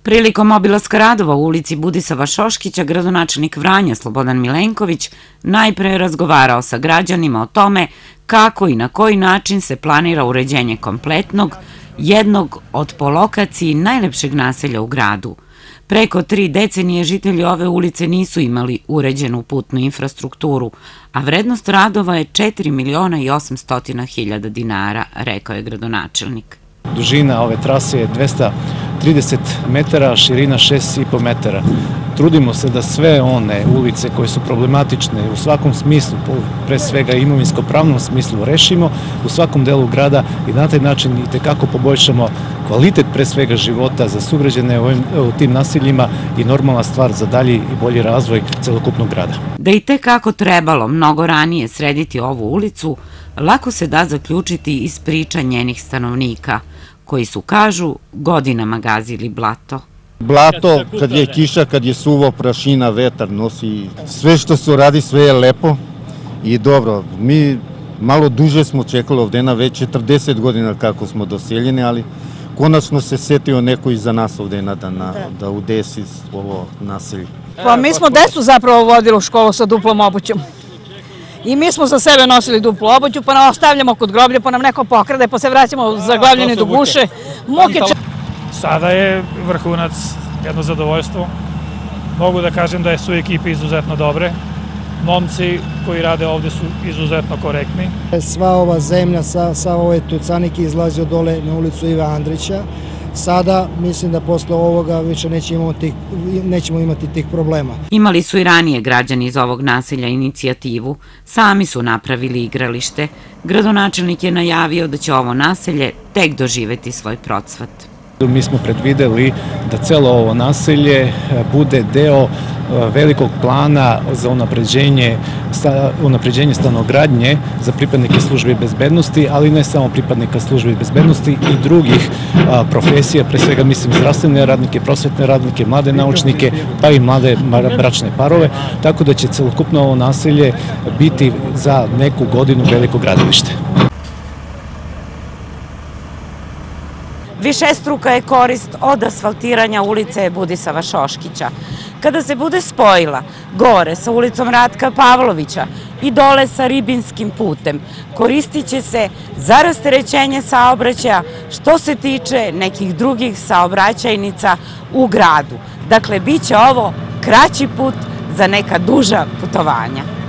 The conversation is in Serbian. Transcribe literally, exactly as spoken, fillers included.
Prilikom obilaska radova u ulici Budisava Šoškića, gradonačelnik Vranja Slobodan Milenković najpre je razgovarao sa građanima o tome kako i na koji način se planira uređenje kompletnog, jednog od po lokaciji najlepšeg naselja u gradu. Preko tri decenije žitelji ove ulice nisu imali uređenu putnu infrastrukturu, a vrednost radova je četiri miliona i osamsto hiljada dinara, rekao je gradonačelnik. Dužina ove trase je dvesta trideset metara, širina šest i po metara. Trudimo se da sve one ulice koje su problematične u svakom smislu, pre svega imovinsko-pravnom smislu, rešimo u svakom delu grada i na taj način i tekako poboljšamo kvalitet pre svega života za sugrađane u tim naseljima i normalna stvar za dalji i bolji razvoj celokupnog grada. Da i tekako trebalo mnogo ranije srediti ovu ulicu, lako se da zaključiti iz priča njenih stanovnika, koji su, kažu, godinama gazili blato. Blato, kad je kiša, kad je suvo, prašina, vetar nosi, sve što se radi, sve je lepo i dobro. Mi malo duže smo čekali ovde, na već četrdeset godina kako smo doseljeni, ali konačno se setio neko iza nas ovde da udesi ovo naselje. Pa mi smo decu zapravo vodili u školu sa duplom obućom. I mi smo za sebe nosili duplu obuću, pa nam ostavljamo kod groblja, pa nam neko pokrade, pa se vraćamo zaglavljeni do guše. Sada je vrhunac, jedno zadovoljstvo. Mogu da kažem da su ekipe izuzetno dobre. Momci koji rade ovde su izuzetno korektni. Sva ova zemlja sa ove tucanike izlazi od dole na ulicu Ive Andrića. Sada mislim da posle ovoga više nećemo imati tih problema. Imali su i ranije građani iz ovog naselja inicijativu. Sami su napravili igralište. Gradonačelnik je najavio da će ovo naselje tek doživeti svoj procvat. Mi smo predvideli da celo ovo naselje bude deo velikog plana za unapređenje stanogradnje za pripadnike službe bezbednosti, ali ne samo pripadnika službe bezbednosti i drugih profesija, pre svega mislim zdravstvene radnike, prosvetne radnike, mlade naučnike, pa i mlade bračne parove, tako da će celokupno ovo naselje biti za neku godinu veliko gradilište. Višestruka je korist od asfaltiranja ulice Budisava Šoškića. Kada se bude spojila gore sa ulicom Ratka Pavlovića i dole sa Ribinskim putem, koristit će se za rasterećenje saobraćaja što se tiče nekih drugih saobraćajnica u gradu. Dakle, bit će ovo kraći put za neka duža putovanja.